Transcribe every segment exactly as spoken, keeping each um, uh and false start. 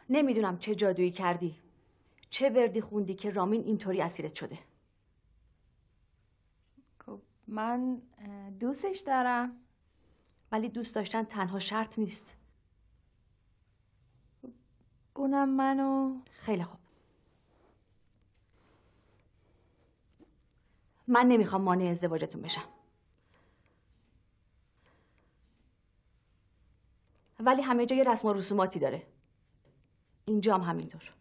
نمیدونم چه جادویی کردی، چه وردی خوندی که رامین اینطوری اسیرت شده. خب من دوستش دارم. ولی دوست داشتن تنها شرط نیست. اونم منو. خیلی خوب. من نمیخوام مانع ازدواجتون بشم. ولی همه جای رسم و رسوماتی داره. اینجا هم همینطور.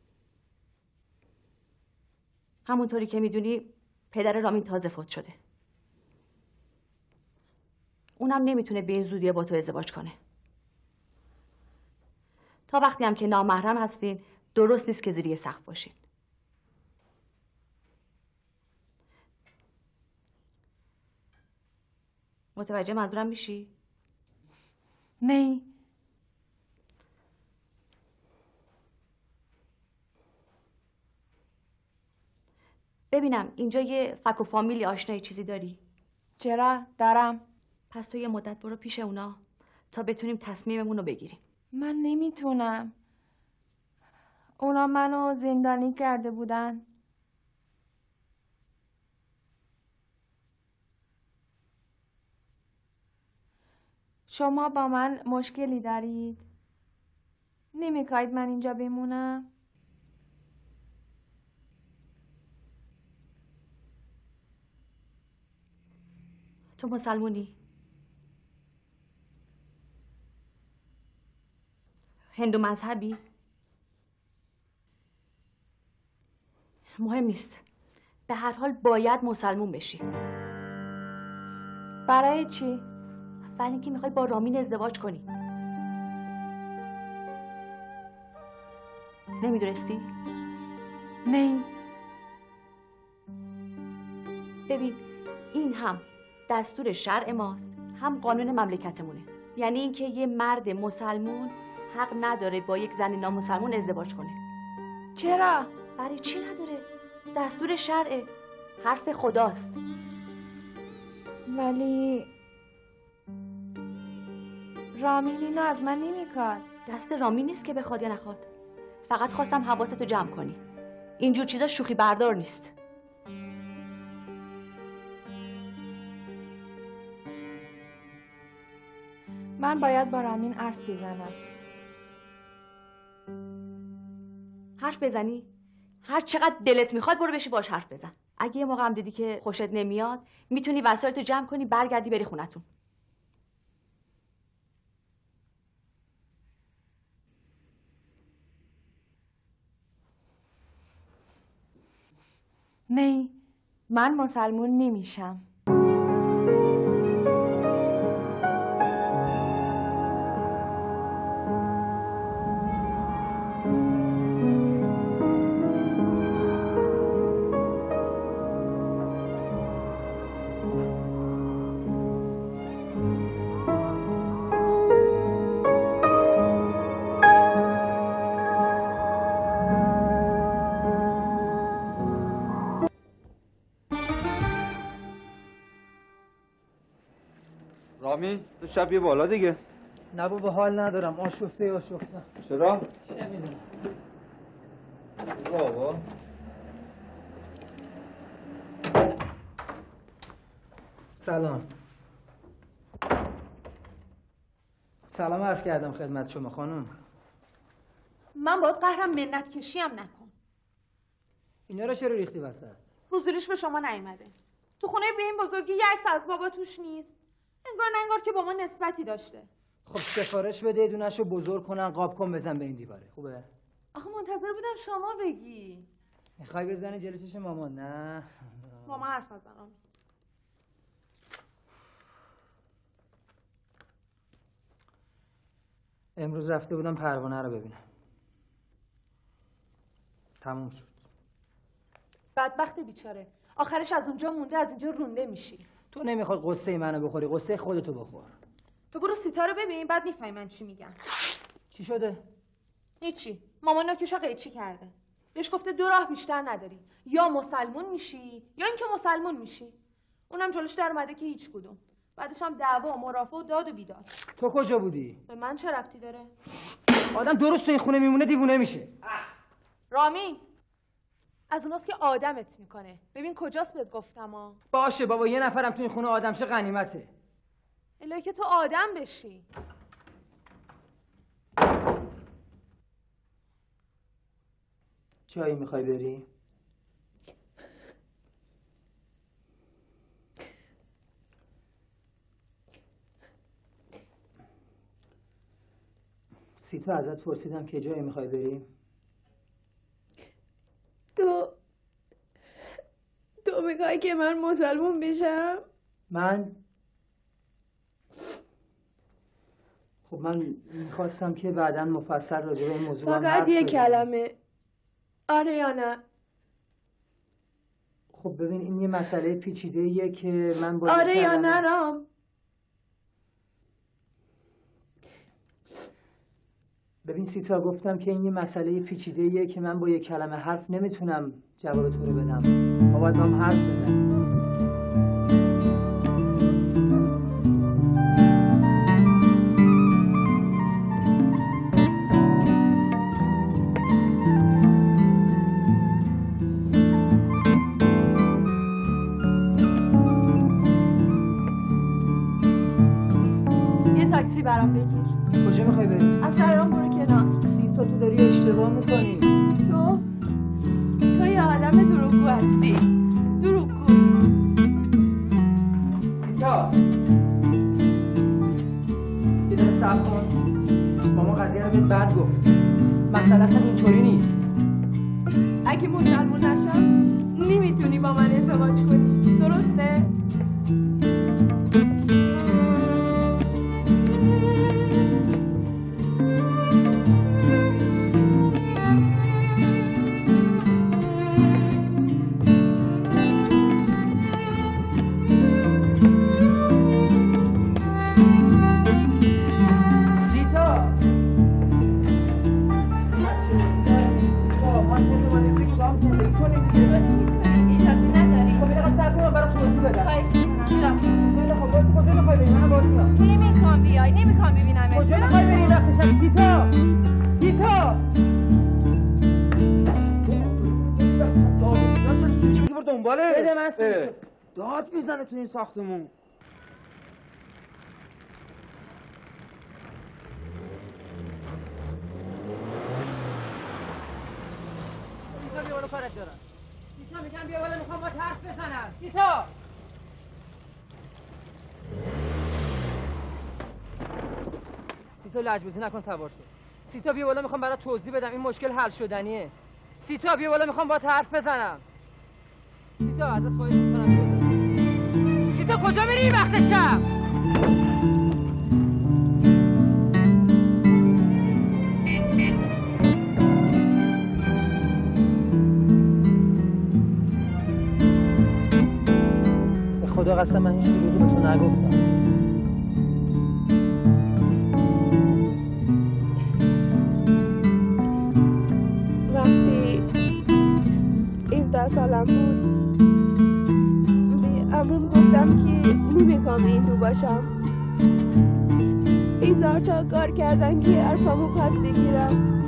همونطوری که میدونی پدر رامین تازه فوت شده. اونم نمیتونه به این زودی با تو ازدواج کنه. تا وقتی هم که نامحرم هستین درست نیست که زیر یه سقف باشین. متوجه منظورم میشی؟ نه. ببینم اینجا یه فک و فامیلی آشنایی چیزی داری؟ چرا؟ دارم. پس تو یه مدت برو پیش اونا تا بتونیم تصمیممون رو بگیریم. من نمیتونم. اونا منو زندانی کرده بودن. شما با من مشکلی دارید؟ نمیخواید من اینجا بمونم؟ تو مسلمونی؟ هندو مذهبی؟ مهم نیست. به هر حال باید مسلمون بشی. برای چی؟ برای اینکه میخوای با رامین ازدواج کنی. نمیدونستی؟ نه. ببین این هم دستور شرع ماست، هم قانون مملکتمونه. یعنی اینکه یه مرد مسلمون حق نداره با یک زن نامسلمون ازدواج کنه. چرا؟ برای چی نداره؟ دستور شرعه، حرف خداست. ولی رامین اینو از من نمیخواد. دست رامین نیست که بخواد یا نخواد. فقط خواستم حواستو جمع کنی. اینجور چیزا شوخی بردار نیست. من باید با رامین حرف بزنم. حرف بزنی؟ هر چقدر دلت میخواد برو بشی باش حرف بزن. اگه یه موقع هم دیدی که خوشت نمیاد میتونی وسایلتو جمع کنی برگردی بری خونتون. نه، من مسلمون نمیشم. رامین تو شب بیا بالا دیگه. نه بابا حال ندارم، آشفته آشفته. چرا؟ چه میدونم. بابا سلام. سلام عرض کردم خدمت شما خانم. من باید قهرم منت کشیم نکن. اینا رو چرا ریختی وسط؟ حضوریش به شما نیومده. تو خونه به این بزرگی یه عکس از بابا توش نیست. انگار نه انگار که با ما نسبتی داشته. خب سفارش بده دونشو بزرگ کنن قاب کن بزن به این دیواره. خوبه؟ آخه منتظر بودم شما بگی. میخوای بزنی جلوی چش مامان؟ نه ماما حرف نزنم. امروز رفته بودم پروانه رو ببینم. تموم شد. بدبخت بیچاره. آخرش از اونجا مونده از اینجا رونده میشی. تو نمیخواد قصه منو بخوری، قصه خودتو بخور. تو برو سیتا رو ببین بعد میفهمی من چی میگم. چی شده؟ هیچی. مامان ناکشا قیچی کرده. بهش گفته دو راه بیشتر نداری. یا مسلمون میشی یا اینکه مسلمون میشی. اونم جلوش در اومده که هیچ کدوم. بعدش هم دعوا و مرافعه و داد و بیداد. تو کجا بودی؟ به من چه ربطی داره؟ آدم درست تو این خونه میمونه دیوونه میشه. رامین از اوناست که آدمت میکنه. ببین کجاست بهت گفتم ها. باشه بابا، یه نفرم تو این خونه آدم شه غنیمته. الهی که تو آدم بشی. جایی میخوای بری؟ سیتا ازت پرسیدم که جایی میخوای بری؟ تو تو میخوای که من مسلمون بشم؟ من خب من میخواستم که بعداً مفصل راجع به این موضوع هم حرف فقط یه بزنم. کلمه، آره یا نه؟ خب ببین این یه مسئله پیچیده ایه که من با آره یه یا کلمه- نه رام؟ ببین سیتا، گفتم که این یه مسئله پیچیده ایه که من با یه کلمه حرف نمیتونم جواب تو رو بدم. ما باید با هم حرف بزنیم. یه تاکسی برام بگیر. کجا میخوای بری؟ از سرام برو کنار. سیتا تو داری اشتباه میکنی. تو تو یه آدم دروغگو هستی. دروغگو. سیتا یه دقیقه صبر کن. با ما قضیه رو بهت بعد گفتیم. مسئله اصلا اینطوری نیست. اگه مسلمون نشم نمیتونی با من ازدواج کنی، درسته؟ نمیخوام بیای، نمیخوام ببینم. کجا میخوای بری این وقت شب؟ سیتا سیتا چی بگی برو دنباله؟ بده من سیتا. اه، داد میزنه تو این ساختمون. سیتا بیا بالا، کارت دارم. سیتا میگم بیا بالا، میخوام باهات حرف بزنم. سیتا سیتا لجبازی نکن، سوار شو. سیتا بیا بالا، میخوام برات توضیح بدم این مشکل حل شدنیه. سیتا بیا بالا، میخوام باهات حرف بزنم. سیتا ازت خواهش میکنم بیا بالا. سیتا کجا میری این وقت شب؟ به خدا قسم من هیچ دروغی به تو نگفتم. وقتی هفده سالم بود به عموم گفتم که نمیخوام هندو باشم. هزار تا کار کردن که حرفمو پس بگیرم.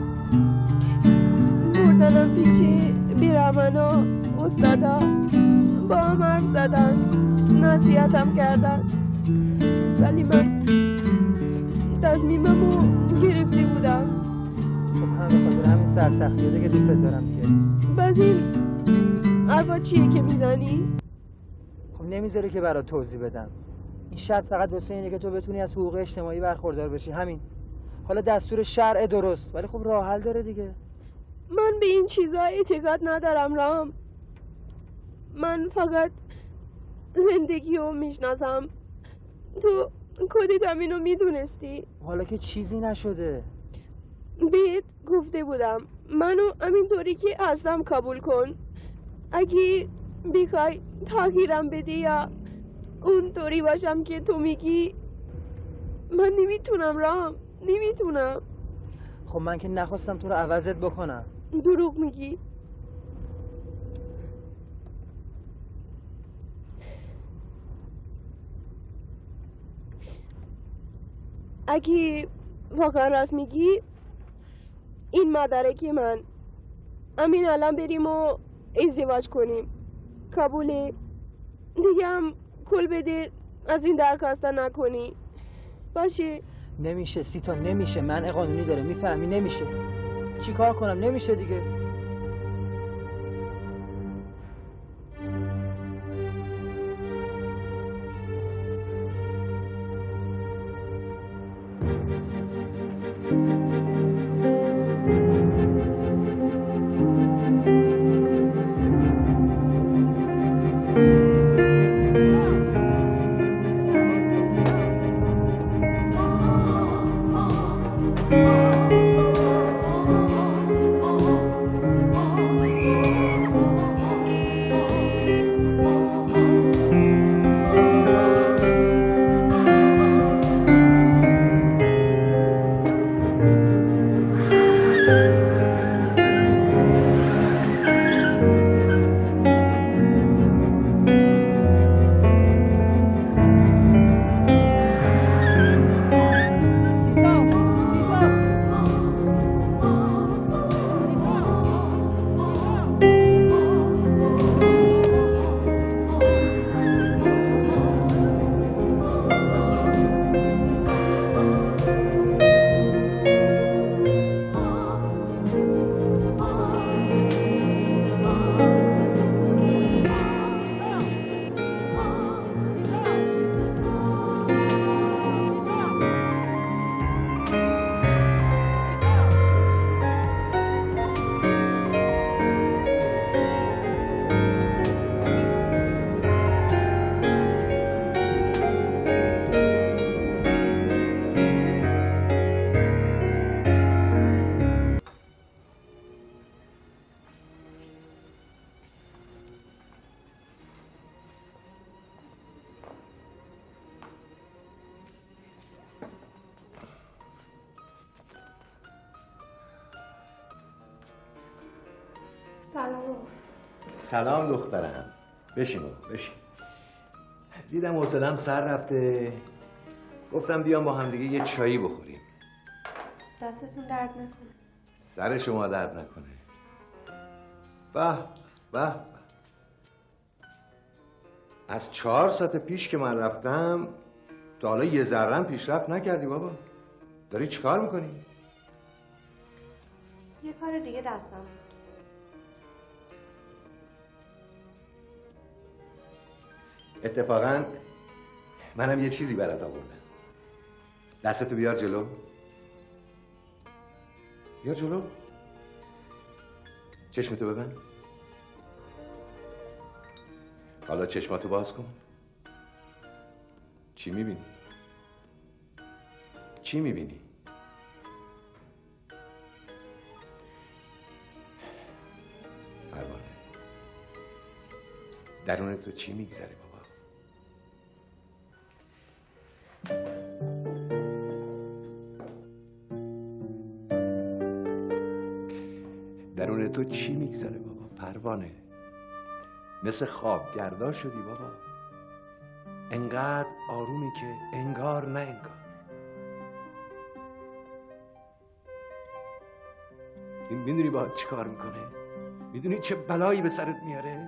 بردنم پیش بیرمنا استادا، با هم حرف زدن، نصیحتم کردن، ولی من تصمیممو گرفته بودم. خب همه خاطر همین سرسختیه دیگه دوست دارم دیگه. باز این حرفا چیه که میزنی؟ خب نمیذاره که برات توضیح بدم. این شرط فقط واسه اینه که تو بتونی از حقوق اجتماعی برخوردار بشی، همین. حالا دستور شرع درست، ولی خب راه حل داره دیگه. من به این چیزا اعتقاد ندارم رام. من فقط زندگی رو میشناسم. تو خودت هم اینو میدونستی. حالا که چیزی نشده. بهت گفته بودم منو همینطوری که هستم قبول کن. اگه بخوای تغییرم بدی یا اونطوری باشم که تو میگی، من نمیتونم رام، نمیتونم. خب من که نخواستم تو رو عوضت بکنم. دروغ میگی. اگه واقعا راست میگی این مدرک من، امین الان بریم و ازدواج کنیم. قبوله؟ دیگه هم کل بده از این درخواست نکنی باشه؟ نمیشه سیتا، نمیشه. منع قانونی داره، میفهمی؟ نمیشه. چی کار کنم؟ نمیشه دیگه. سلام. سلام دخترم. بشین بابا بشین. دیدم حوصله‌ام سر رفته، گفتم بیام با هم دیگه یه چایی بخوریم. دستتون درد نکنه. سر شما درد نکنه. به به. از چهار ساعت پیش که من رفتم تا حالا یه ذره‌ام پیشرفت نکردی بابا. داری چیکار میکنی؟ یه کار دیگه دستم بود. اتفاقا منم یه چیزی برات آوردم. دستتو بیار جلو. بیار جلو. چشمتو ببند. حالا چشماتو باز کن. چی میبینی؟ چی میبینی؟ پروانه، درون تو چی میگذره بابا؟ درون تو چی میگذره بابا پروانه؟ مثل خواب گردار شدی بابا. انقدر آرومی که انگار نه انگار. این میدونی باید چی کار میکنه؟ میدونی چه بلایی به سرت میاره؟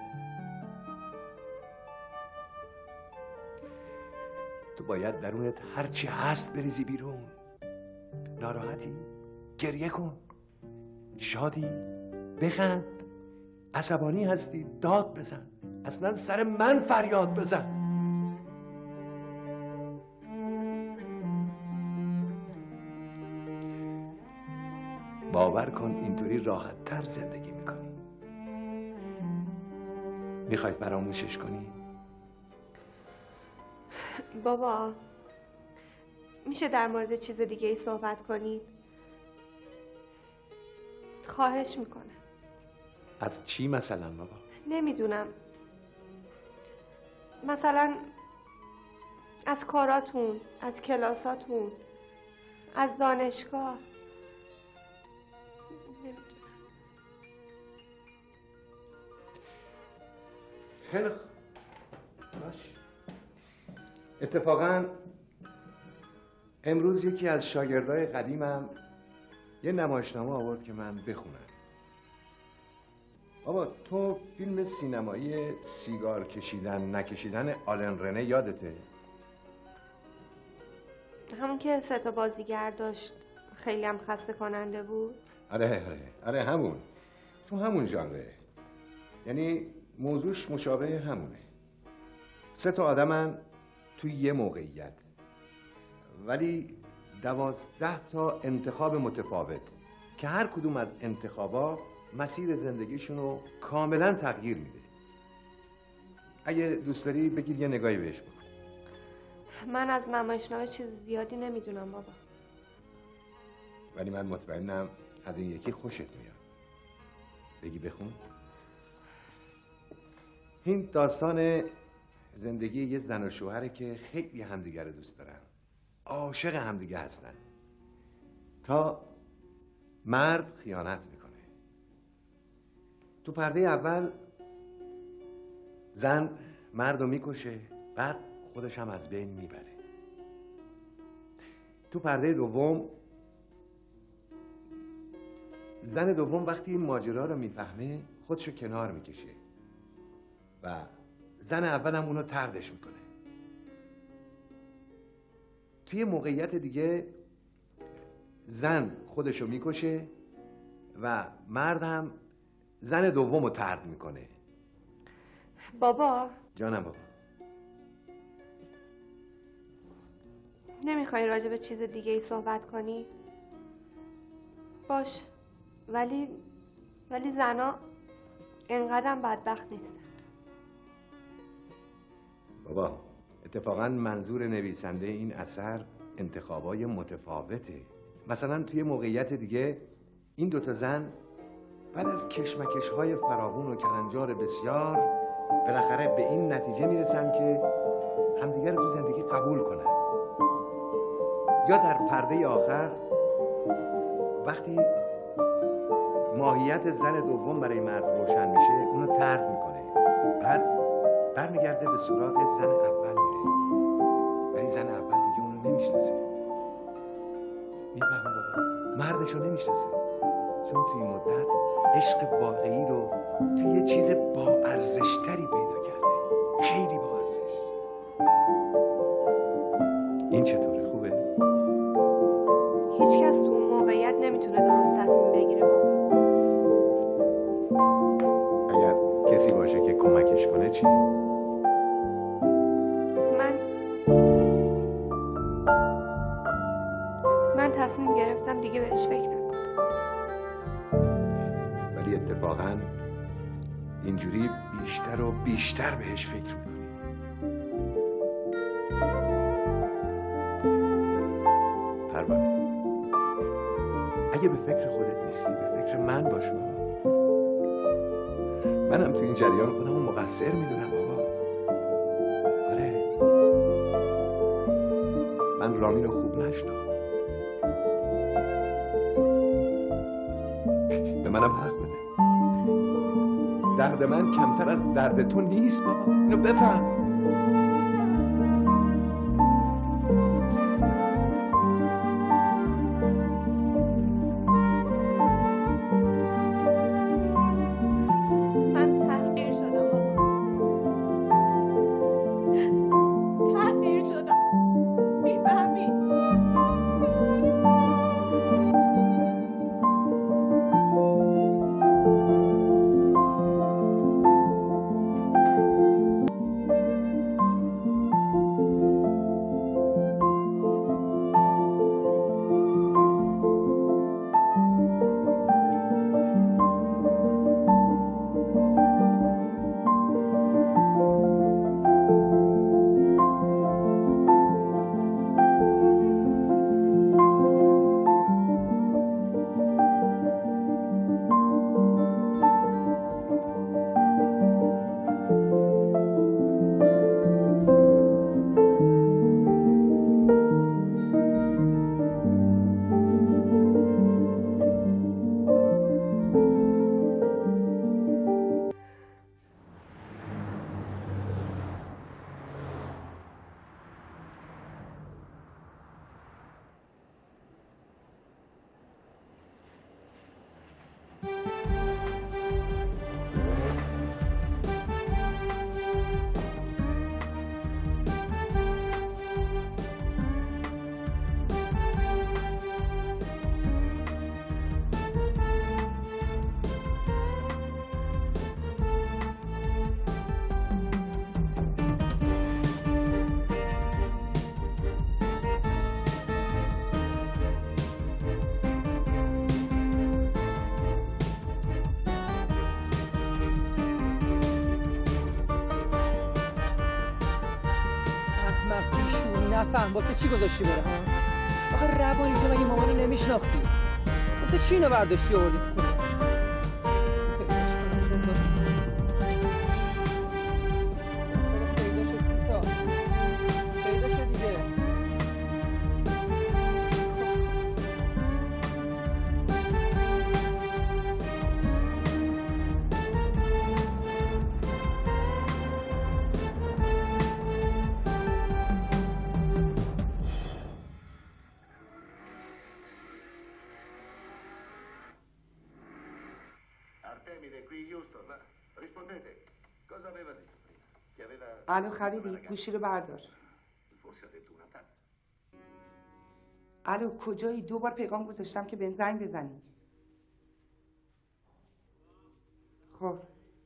تو باید درونت هرچی هست بریزی بیرون. ناراحتی؟ گریه کن. شادی؟ بخند. عصبانی هستی؟ داد بزن. اصلا سر من فریاد بزن. باور کن اینطوری راحت تر زندگی میکنی. میخوای فراموشش کنی؟ بابا میشه در مورد چیز دیگه ای صحبت کنی؟ خواهش میکنم. از چی مثلا بابا؟ نمیدونم. مثلا از کاراتون، از کلاساتون، از دانشگاه. نمیدونم. خیلی خوب. باش. اتفاقا امروز یکی از شاگردای قدیمم یه نمایشنامه آورد که من بخونم. بابا تو فیلم سینمایی سیگار کشیدن نکشیدن آلن رنه یادته؟ همون که سه تا بازیگر داشت خیلی هم خسته کننده بود. آره آره آره همون، تو همون ژانره، یعنی موضوعش مشابه همونه. سه تا آدمن تو یه موقعیت، ولی دوازده تا انتخاب متفاوت که هر کدوم از انتخابا مسیر زندگیشون رو کاملا تغییر میده. اگه دوست داری بگیر یه نگاهی بهش بکن. من از نمایشنامه چیز زیادی نمیدونم بابا، ولی من مطمئنم از این یکی خوشت میاد. بگی بخون. این داستان زندگی یه زن و شوهره که خیلی همدیگر رو دوست دارن، عاشق همدیگه هستن، تا مرد خیانت میکنه. تو پرده اول زن مرد رو میکشه، بعد خودش هم از بین میبره. تو پرده دوم زن دوم وقتی این ماجرا رو میفهمه خودشو کنار میکشه و زن اول هم اونو طردش میکنه. توی موقعیت دیگه زن خودشو میکشه و مرد هم زن دوم رو طرد میکنه. بابا جانم بابا. نمیخوای راجع به چیز دیگه ای صحبت کنی؟ باش، ولی ولی زنا اینقدرم بدبخت نیستن. بابا اتفاقا منظور نویسنده این اثر انتخابای متفاوته. مثلا توی موقعیت دیگه این دوتا زن بعد از کشمکش‌های فراوون و کلنجار بسیار بالاخره به این نتیجه میرسن که همدیگر رو تو زندگی قبول کنن. یا در پرده آخر وقتی ماهیت زن دوم برای مرد روشن میشه اونو طرد میکنه، بعد برمیگرده به سراغ زن اول میره، ولی زن اول دیگه اونو نمیشناسه. میفهمی بابا؟ مردشو نمیشناسه، چون توی مدت عشق واقعی رو توی یه چیز با ارزشتری پیدا کرده، خیلی با ارزش. این چطوره؟ خوبه؟ هیچ کس تو اون موقعیت نمیتونه درست تصمیم بگیره بابا. اگر کسی باشه که کمکش کنه چی؟ من من تصمیم گرفتم دیگه بهش فکر نکنم. ولی اتفاقا اینجوری بیشتر و بیشتر بهش فکر میکنی. پروانه اگه به فکر خودت نیستی به فکر من باش بابا. منم تو این جریان خودمو مقصر میدونم بابا. آره من رامین رو خوب نشناختم. به منم حق بده. درد من کمتر از درد تو نیست بابا، اینو بفهم. من تحقیر شدم بابا، تحقیر شدم، میفهمی؟ نفهم واسه چی گذاشتی بره ها؟ آخه روانی تو مگه مامانو نمیشناختی؟ واسه چی اینو برداشتی آوردی تو خونه؟ پیدا شد سیتا، پیدا شد دیگه. Artemide, qui Houston. Rispondete. Cosa aveva detto prima? Che aveva... الو خبیری گوشی رو بردار. Forse ha detto una tazza. الو کجایی؟ دو بار پیغام گذاشتم که بهم زنگ بزنی. خب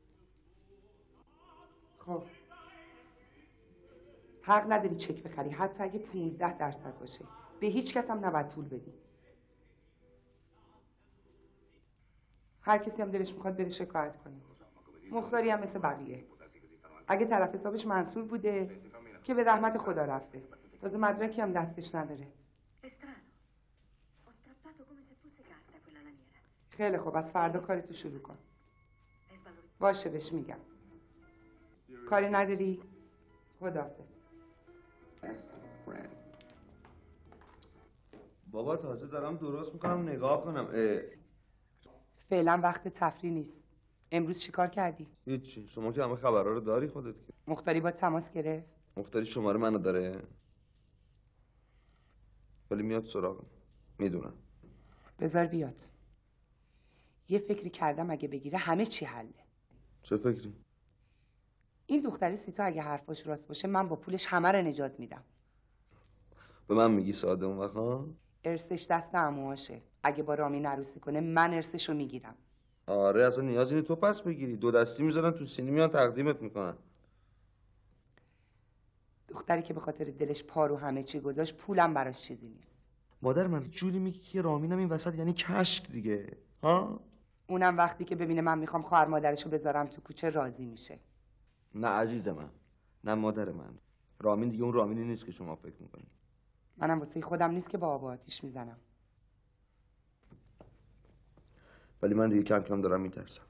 خب حق نداری چک بخری حتی اگه پونزده درصد باشه. به هیچ کس هم نباید پول بدی. هر کسی هم دلش میخواد بره شکایت کنه. مختاری هم مثل بقیه. اگه طرف حسابش منصور بوده که به رحمت خدا رفته. تازه مدرکی هم دستش نداره. خیلی خوب از فردا کارتو شروع کن. باشه بهش میگم. کاری نداری؟ خداحافظ. بابا تازه دارم درست میکنم نگاه کنم. اه. فعلا وقت تفریح نیست. امروز چیکار کردی؟ هیچی. شما که همه خبرها رو داری خودت که. مختاری با تماس گرفت؟ مختاری شماره منو داره. ولی میاد سراغم. میدونم. بذار بیاد. یه فکری کردم اگه بگیره همه چی حله. چه فکری؟ این دختری سیتا اگه حرفاش راست باشه من با پولش همه رو نجات میدم. به من میگی ساده اون وقت ها؟ ارثش دست عموهاشه. اگه با رامین عروسی کنه من ارثشو میگیرم. آره اصلا نیازی نیست تو پس بگیری. دو دستی میذارن تو سینی میان تقدیمت میکنن. دختری که به خاطر دلش پارو همه چی گذاشت پولم براش چیزی نیست. مادر من جوری میگی که رامینم این وسط یعنی کشک دیگه ها؟ اونم وقتی که ببینه من میخوام خواهر مادرشو بذارم تو کوچه راضی میشه. نه عزیز من، نه مادر من. رامین دیگه اون رامینی نیست که شما فکر میکنید. منم واسه خودم نیست که با آب آتیش میزنم. ولی من دیگه کم کم دارم میترسم.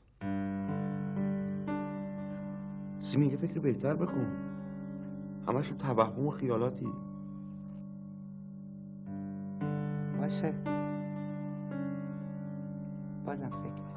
سیمی یه فکر بهتر بکن. همش توهم و خیالاتی. باشه. بازم فکر میکنم.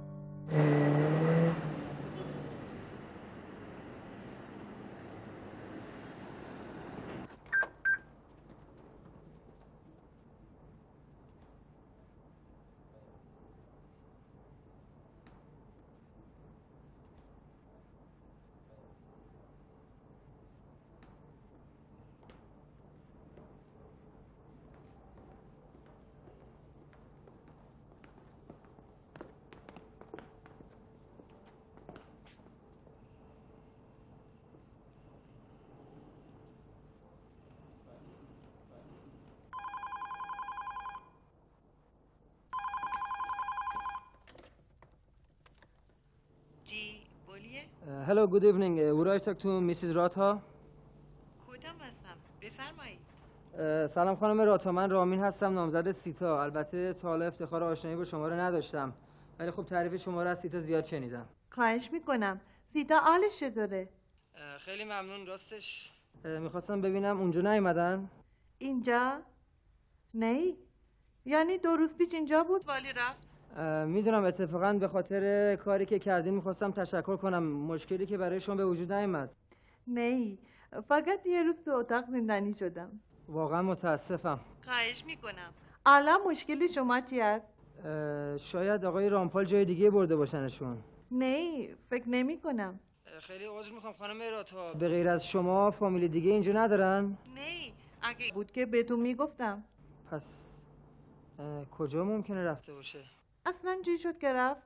Uh, hello, good evening. Uh, would I talk to Missus Ratha? کدام هستم؟ بفرمایید. Uh, سلام خانم راتها، من رامین هستم، نامزد سیتا. البته تا حالا افتخار آشنایی با شما رو نداشتم، ولی خب تعریف شما رو از سیتا زیاد شنیدم. خواهش میکنم. سیتا حالش چطوره؟ uh, خیلی ممنون. راستش uh, میخواستم ببینم اونجا نیومدن؟ اینجا؟ نه. یعنی دو روز پیش اینجا بود ولی رفت. میدونم اتفاقا به خاطر کاری که کردین میخواستم تشکر کنم. مشکلی که برای شما به وجود نیامد. نه، فقط یه روز تو اتاق زندانی شدم. واقعا متاسفم. خواهش میکنم. الان مشکل شما چی است؟ شاید آقای رامپال جای دیگه برده باشنشون. نه، فکر نمی کنم. خیلی عذر میخوام خانم راتا، به غیر از شما فامیل دیگه اینجا ندارن؟ نه، اگه بود که بهتون میگفتم. پس کجا ممکنه رفته باشه؟ اصلا چی شد که رفت؟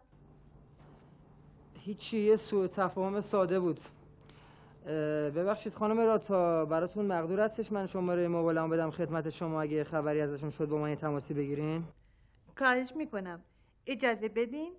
هیچی، یه سوء تفاهم ساده بود. ببخشید خانم راتا، براتون مقدور هستش من شماره موبایلمو بدم خدمت شما اگه خبری ازشون شد با من تماسی بگیرین؟ خواهش میکنم. اجازه بدین؟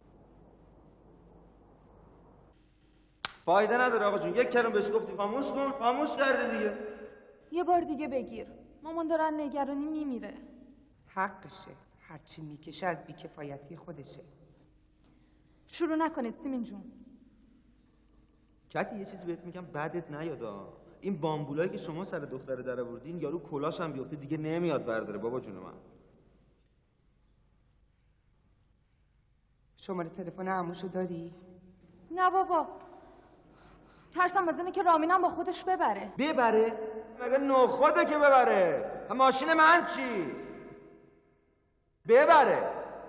فایده نداره آقا جون. یک کلمه بهش گفتی خاموش کن، خاموش کرده دیگه. یه بار دیگه بگیر. مامان دارن نگرانی میمیره. حقشه. هرچی میکشه از بیکفایتی خودشه. شروع نکنید سیمین جون. کتی یه چیزی بهت میگم بعدت نیادا. این بامبولایی که شما سر دختر در آوردین یارو کلاش هم بیفته دیگه نمیاد برداره بابا جون من. شماره تلفن عموشو داری؟ نه بابا. ترسم از اینه که رامینم با خودش ببره. ببره؟ مگه نخوده که ببره؟ ماشین من چی؟ ببره.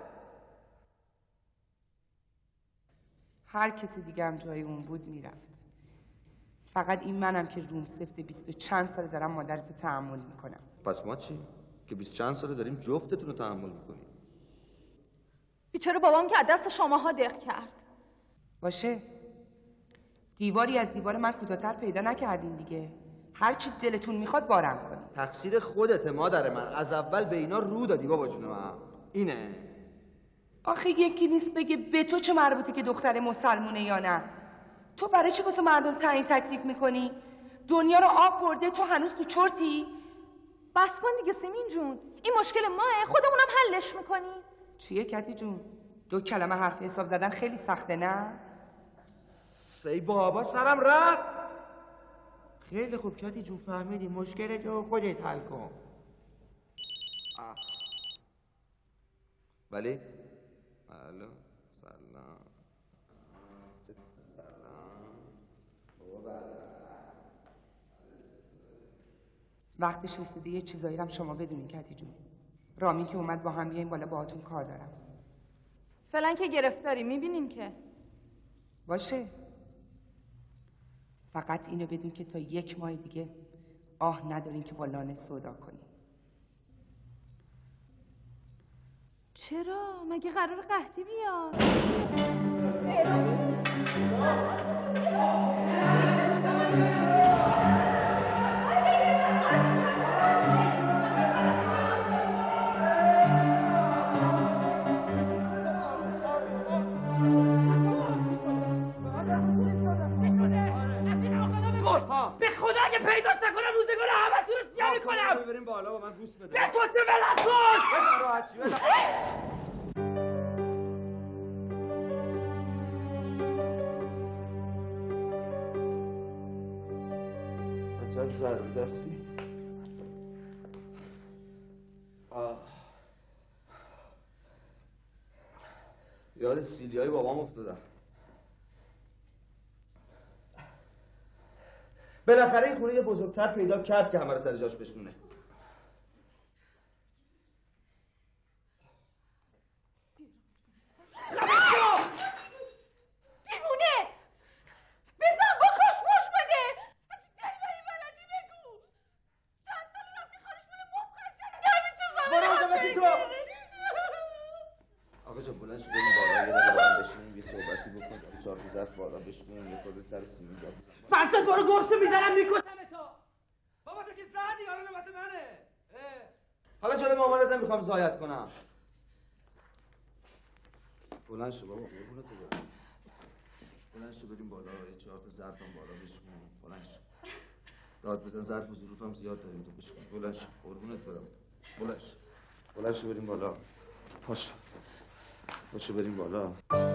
هر کسی دیگه هم جای اون بود میرفت. فقط این منم که روم سفت بیست و چند ساله دارم مادرتو تحمل میکنم. پس ما چی؟ که بیست چند ساله داریم جفتتون رو تحمل میکنیم. بیچاره بابام که از دست شماها دق کرد. باشه. دیواری از دیوار من کوتاه‌تر پیدا نکردین دیگه. هر چی دلتون میخواد بارم کنید. تقصیر خودته مادر من. از اول به اینا رو دادی بابا جون من. اینه. آخه یکی نیست بگه به تو چه مربوطه که دختر مسلمونه یا نه. تو برای چی واسه مردم تعیین تکلیف میکنی؟ دنیا رو آب برده تو هنوز تو چرتی؟ بس کن دیگه سیمین جون. این مشکل ماه، خودمونم حلش میکنی. چیه کتی جون؟ دو کلمه حرف حساب زدن خیلی سخته نه؟ سی بابا سرم رفت. خیلی خوب کتی جون فهمیدی مشکل تو خودت حل کن. ولی الو سلام سلام. وقتش رسیده یه چیزایی هم شما بدونین کتی جون. رامین که اومد با هم بیایم بالا باهاتون کار دارم. فعلا که گرفتاری میبینیم که. باشه. فقط اینو بدون که تا یک ماه دیگه آه ندارین که با لانه سودا کنی. چرا؟ مگه قرار قحطی بیاد؟ به خدا که پیداش نکنم روزگار همه تو رو سیاه میکنم. ببریم بالا با من گوش بده. به تو سه ولت کن. بزن راحت شی بزن. عجب ضرور دستی. یاد سیلیای بابام افتادم. بالاخره این خونه یه بزرگتر پیدا کرد که همه رو سر جاش بشکونه. دیوونه! بزن بکش مش بده! داری بری بلدی بگو! چند سالی رفتی خارش بله مب خرش کردی که همیشه زمین برو اونجا بشین تو! آقا جان بلند شو بریم بالا یه دقیقه با هم بشینیم یه صحبتی بکن یه چهار تا ظرف بالا بشکنیم یه خورده سر سیمین جا بزنیم. فرسا تو رو گرسو میزنم میکشم تو. بابا تو که زدی حالا نوبت منه. حالا جلوی مامانت نمیخوام ضایعت کنم. بلند شو بابا قربونت برم. بلند شو بریم بالا یه چهار تا ظرفم بالا بشکنیم. بلند شو. داد بزن ظرف و ظروفم زیاد داریم تو بشکن. بلند شو قربونت برم. بلند شو. بلند شو بریم بالا. پاشو. پاشو بریم بالا.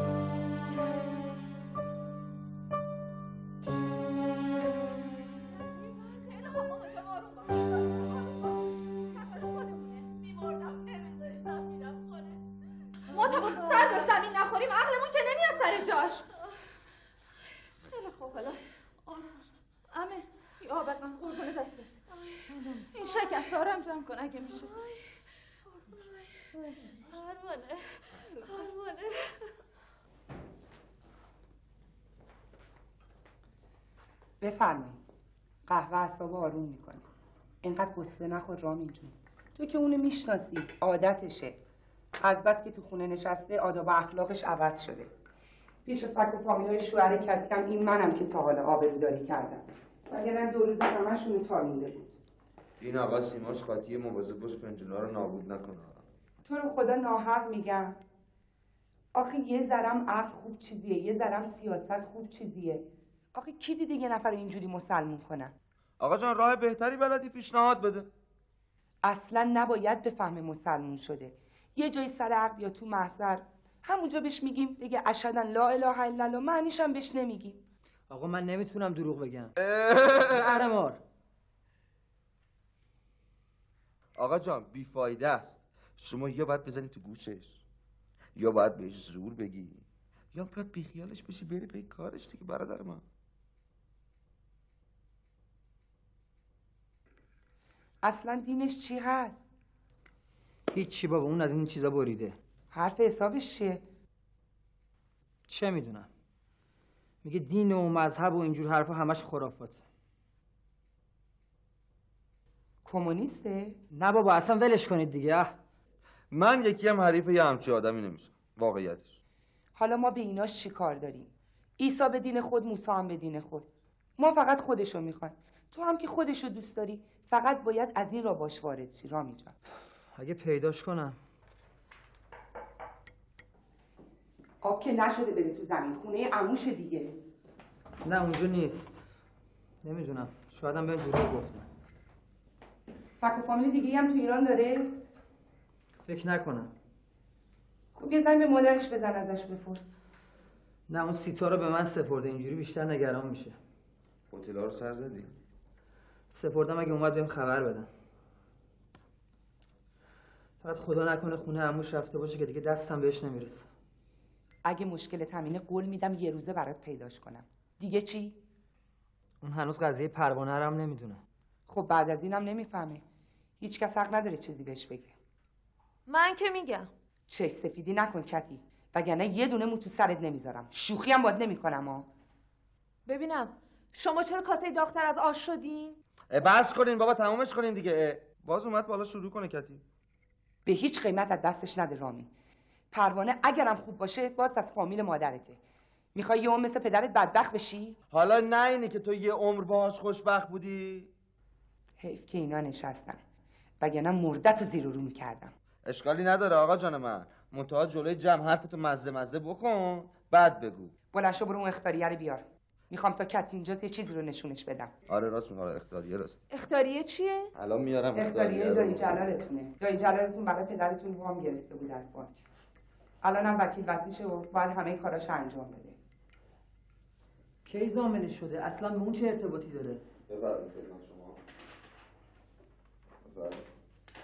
ما تا با سر به زمین نخوریم عقلمون که نمیاد سر جاش. خیلی خوب حالا آروم امه این آب من قربون دستت. این شکست آرام جمع کن اگه میشه. پروانه پروانه بفرمایید. قهوه اعصاب آروم میکنه. اینقدر قصه نخور رامین جون. تو که اونو میشناسی، عادتشه. از بس که تو خونه نشسته آداب و اخلاقش عوض شده. پیش فک و فامیلای شوهر کتکم این منم که تا حالا آبروداری کردم. وگرنه دو روز همشون تا مونده بود. این آقا سیماش قاطی مواظب باش فنجونا رو نابود نکنه. تو رو خدا ناحق میگم. آخه یه ذرم عقل خوب چیزیه، یه ذرم سیاست خوب چیزیه. آخه کی دیده یه نفر اینجوری مسلمون کنن؟ آقا جان راه بهتری بلدی پیشنهاد بده. اصلا نباید بفهمه مسلمون شده. یه جای سر عقد یا تو محضر همونجا بهش میگیم بگه اشهد ان لا اله الا الله، معنیش هم بهش نمیگیم. آقا من نمیتونم دروغ بگم. زهرمار. آقا جان بیفایده است. شما یا باید بزنی تو گوشش یا باید بهش زور بگی یا باید بیخیالش بشی بری به کارش دیگه برادر من. اصلا دینش چی هست؟ هیچی بابا، اون از این چیزا بریده. حرف حسابش چیه؟ چه میدونم. میگه دین و مذهب و اینجور حرفا همش خرافات. کمونیسته؟ نه بابا اصلا ولش کنید دیگه. من یکی هم حریف یه همچی آدمی نمیشم واقعیتش. حالا ما به ایناش چی کار داریم؟ عیسی به دین خود، موسی هم به دین خود. ما فقط خودشو میخوایم. تو هم که خودشو دوست داری فقط باید از این را باش وارد شی. رامی جان اگه پیداش کنم. آب که نشده بره تو زمین، خونه عموش دیگه. نه اونجا نیست. نمیدونم، شاید هم بهم دروغ گفتم. فک و فامیل دیگه هم تو ایران داره؟ فکر نکنم. خب یه زنگ به مادرش بزن ازش بپرس. نه اون سیتا رو به من سپرده، اینجوری بیشتر نگران میشه. هتل‌ها رو سر زدی؟ سپردم اگه اومد بهم خبر بدن. فقط خدا نکنه خونه عموش رفته باشه که دیگه دستم بهش نمیرسه. اگه مشکلت همینه قول میدم یه روزه برات پیداش کنم. دیگه چی؟ اون هنوز قضیه پروانه رو هم نمیدونه. خب بعد از اینم نمیفهمه. هیچ کس حق نداره چیزی بهش بگه. من که میگم. چش سفیدی نکن کتی، وگرنه یه دونه مو تو سرت نمیذارم. شوخی هم باید نمیکنم ها. ببینم شما چرا کاسه داغ‌تر از آش شدین؟ بس کنین بابا، تمومش کنین دیگه. باز اومد بالا شروع کنه کتی. به هیچ قیمت از دستش نده رامین. پروانه اگرم خوب باشه باز از فامیل مادرته. میخوای یه عمر مثل پدرت بدبخت بشی؟ حالا نه اینی که تو یه عمر باهاش خوشبخت بودی؟ حیف که اینا نشستن، وگرنه مردت رو زیر و رو میکردم. اشکالی نداره آقا جان من، منتها جلوی جمع حرفتو مزه مزه بکن بعد بگو. بلند شو برو اون اختاریه رو بیار. میخوام تا کت اینجاست یه چیزی رو نشونش بدم. آره راست میگه، اختاریه راست. اختاریه چیه؟ الان میارم اختاریه دایی جلالتونه. دایی جلالتون برای پدرتون وام گرفته بود از بانک. الانم وکیل وصیشه و باید همه کاراش انجام بده. کی ضامنش شده؟ اصلا به اون چه ارتباطی داره؟ بفرمایید خدمت شما. بفرمایید.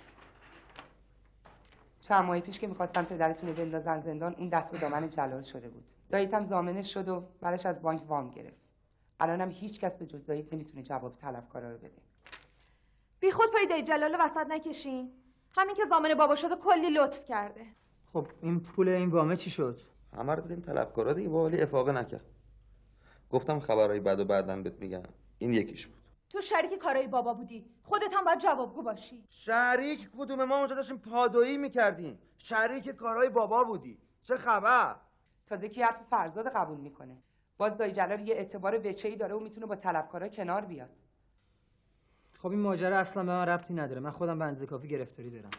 چند ماه پیش که میخواستن پدرتون رو بندازن زندان، اون دست به دامن جلال شده بود. داییت هم ضامنش شد و براش از بانک وام گرفت. الانم هیچ کس به جز داییت نمیتونه جواب طلبکارا رو بده. بی خود پای دایی جلال وسط نکشین. همین که ضامن بابا شده کلی لطف کرده. خب این پول این وامه چی شد؟ همه رو دادیم طلبکارا دیگه، با ولی افاقه نکرد. گفتم خبرای بد و بعدن بهت میگم. این یکیش بود. تو شریک کارای بابا بودی، خودت هم باید جوابگو باشی. شریک کدوم؟ ما اونجا داشتیم پادویی میکردیم. شریک کارهای بابا بودی. چه خبر؟ تازه کی حرف فرزاد قبول میکنه. باز دایی جلال یه اعتبار وچه‌ای داره و میتونه با طلبکارا کنار بیاد. خب این ماجرا اصلا به من ربطی نداره. من خودم به اندازه کافی گرفتاری دارم.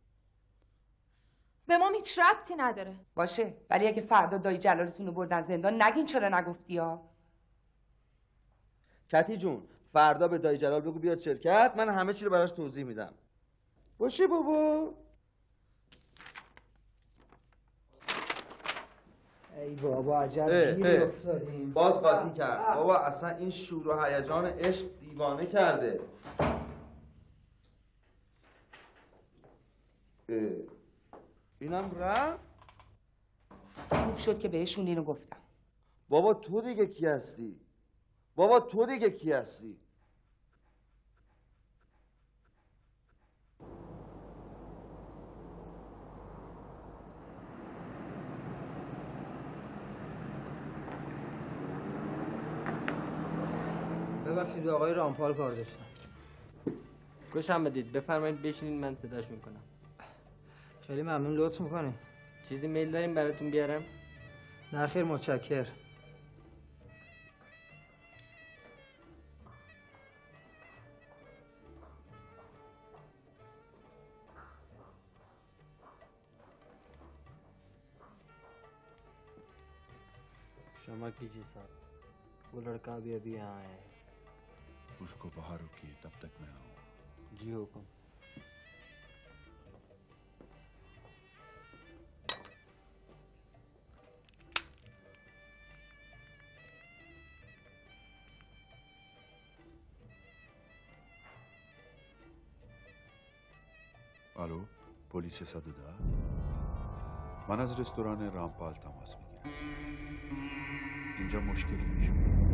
به ما هیچ ربطی نداره. باشه، ولی اگه فردا دایی جلالتون رو بردن زندان نگین چرا نگفتی ها. کتی جون فردا به دایی جلال بگو بیاد شرکت، من همه چی رو براش توضیح میدم. باشه بابا. ای بابا عجب گیری افتادیم. باز قاطی کرد. بابا اصلا این شور و هیجان عشق دیوانه کرده. اه. اینم رفت. خوب شد که بهشون اینو گفتم. بابا تو دیگه کی هستی؟ بابا تو دیگه کی هستی؟ ببخشید آقای رامپال کار داشتم. خوشم بدید، بفرمایید بشینید من صداشون کنم. خیلی ممنون، لطف میکنید. چیزی میل داریم براتون بیارم؟ نه خیر متشکر. शमा कीजिए साहब, वो लड़का अभी अभी यहाँ है, पुश को बाहर रोकिए, तब तक मैं आऊँ। जी हुक्म। الو، پلیس صدوده. من از رستوران رامپال تماس میگیرم. اینجا مشکلی پیش اومده.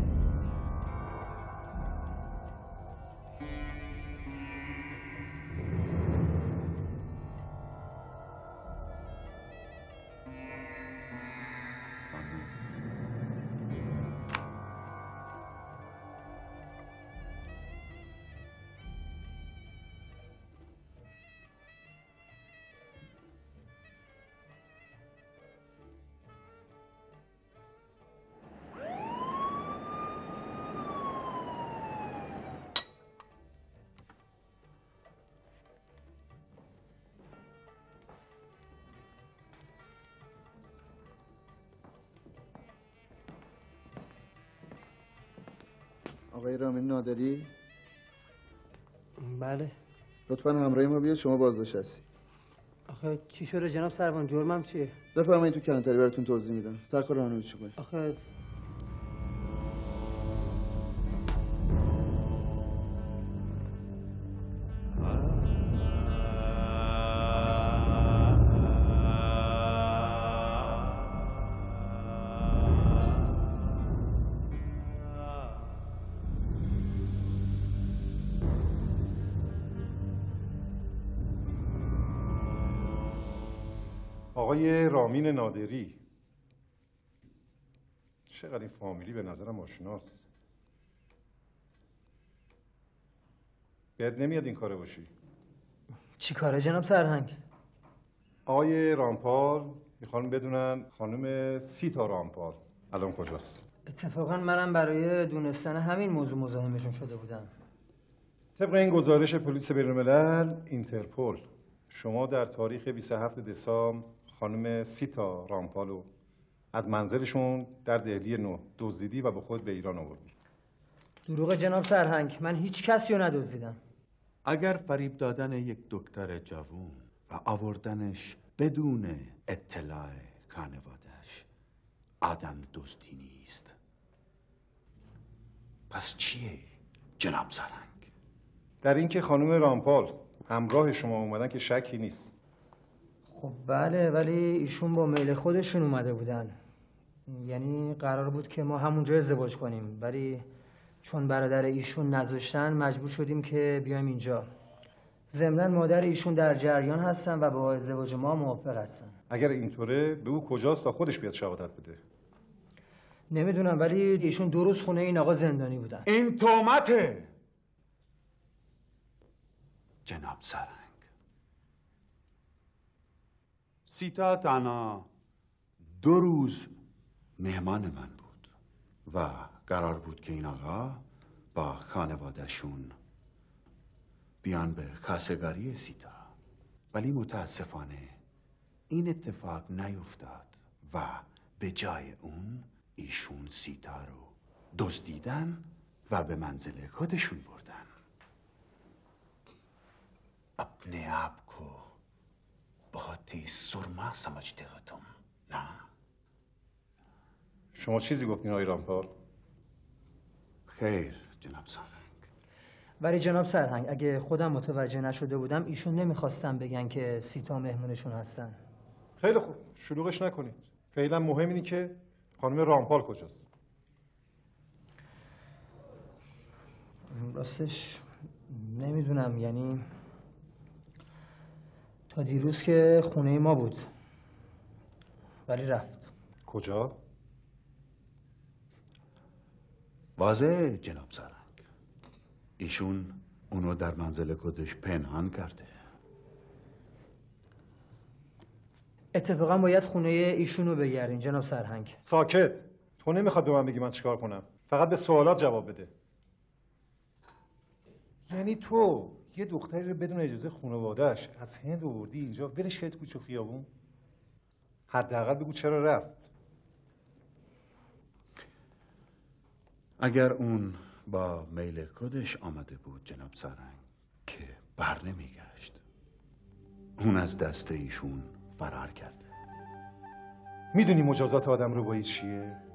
آقای رامین نادری؟ بله. لطفاً همراه ما بیاد، شما بازنشستی. آخه چی شده جناب سروان؟ جرمم چیه؟ بفرمایید تو کلانتری براتون توضیح میدم. سرکار راهنمایی چی کنید؟ آخه آقای رامین نادری، چقدر این فامیلی به نظرم آشناست. بهت نمیاد این کاره باشی؟ چی کاره جناب سرهنگ؟ آقای رامپال میخوان بدونن خانم سیتا رامپال الان کجاست. اتفاقا منم برای دونستن همین موضوع مزاحمشون شده بودم. طبق این گزارش پلیس بین‌الملل اینترپل، شما در تاریخ بیست و هفتم دسامبر خانم سیتا رامپالو از منزلشون در دهلی نو دزدیدی و به خود به ایران آوردی. دروغ جناب سرهنگ، من هیچ کسی رو ندزدیدم. اگر فریب دادن یک دکتر جوان و آوردنش بدون اطلاع خانواده‌اش آدم دزدی نیست، پس چیه جناب سرهنگ؟ در اینکه خانم رامپال همراه شما اومدن که شکی نیست. خب بله، ولی ایشون با میل خودشون اومده بودن. یعنی قرار بود که ما همونجا ازدواج کنیم، ولی چون برادر ایشون نذاشتن مجبور شدیم که بیایم اینجا. ضمناً مادر ایشون در جریان هستن و با ازدواج ما موافق هستن. اگر اینطوره به او کجاست تا خودش بیاد شهادت بده؟ نمیدونم، ولی ایشون دو روز خونه این آقا زندانی بودن. این تهمته جناب سرهنگ. سیتا تنها دو روز مهمان من بود و قرار بود که این آقا با خانوادهشون بیان به خواستگاری سیتا، ولی متاسفانه این اتفاق نیفتاد و به جای اون ایشون سیتا رو دزدیدن و به منزل خودشون بردن. अपने आप को बहुत ही सुरमा समझते हो तुम ना؟ شما چیزی گفتین آقای رامپال؟ خیر جناب سرهنگ. ولی جناب سرهنگ، اگه خودم متوجه نشده بودم ایشون نمیخواستن بگن که سیتا مهمونشون هستن. خیلی خوب، شلوغش نکنید. فعلا مهم اینه که خانم رامپال کجاست. راستش نمیدونم، یعنی تا دیروز که خونه ما بود ولی رفت. کجا؟ واضحه جناب سرهنگ، ایشون اونو در منزل خودش پنهان کرده. اتفاقا باید خونه ایشونو بگردین جناب سرهنگ. ساکت. تو نمیخواد به من بگی من چیکار کنم، فقط به سوالات جواب بده. یعنی تو یه دختری رو بدون اجازه خانواده‌اش از هند آوردی اینجا، ولش کردی کوچه خیابون؟ حداقل بگو چرا رفت. اگر اون با میل خودش آمده بود جناب سارنگ که بر نمیگشت. اون از دست ایشون فرار کرده. میدونی مجازات آدم رو با چیه؟